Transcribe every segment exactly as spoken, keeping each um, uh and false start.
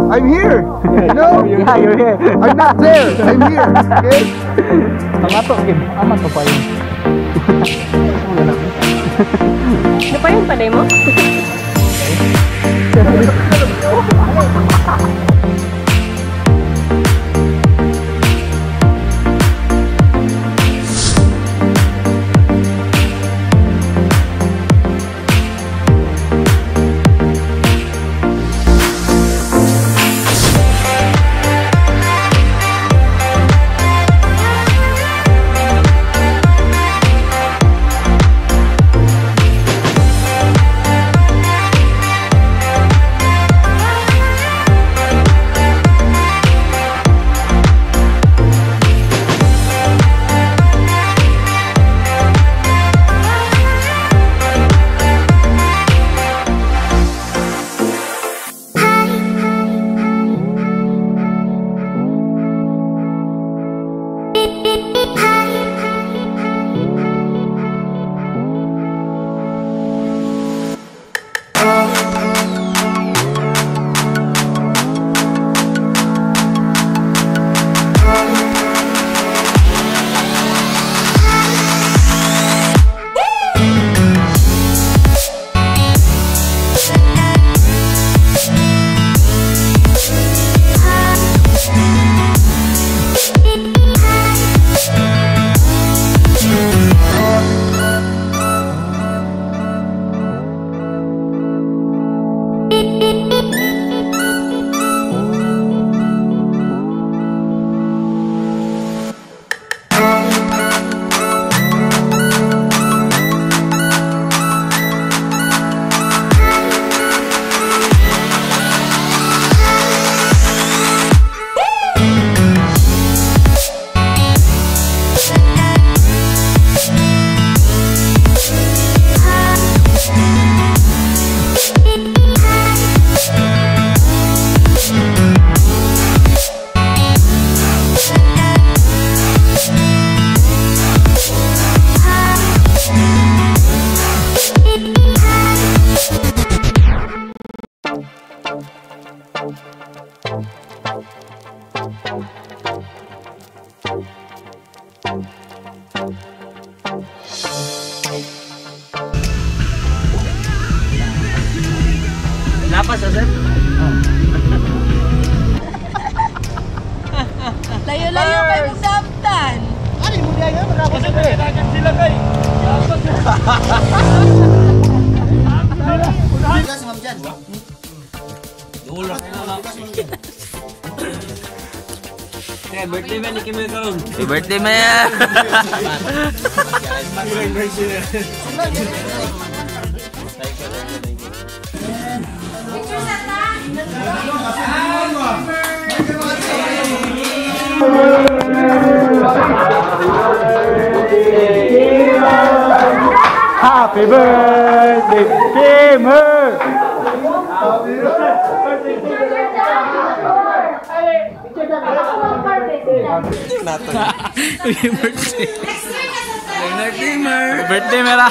I'm here. You know? Yeah, you're here. I'm not there. I'm here. Okay? Ang ato, okay. Aman to pa yun. Ano pa yung panay mo? Lapas, sir? Layo-layo kayo mong damtan. Ano mo diyan nga? Marapos na eh. Dagan sila kay. Unahan si Ma'am dyan. Dulak na lang. Eh, birthday man ni Kimi karon. Eh, birthday man yan. Happy birthday, Gamer! Birthday, birthday mera.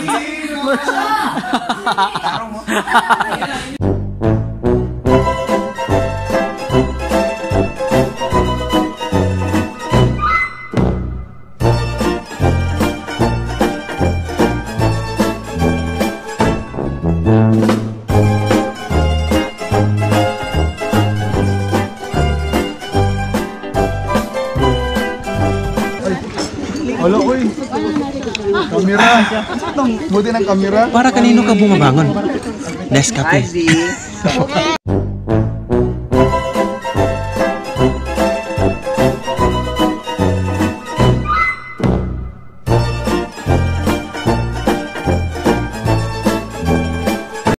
Wala ko eh. Kamera. Buti ng kamera. Para kanino ka bumabangon? Nescafe.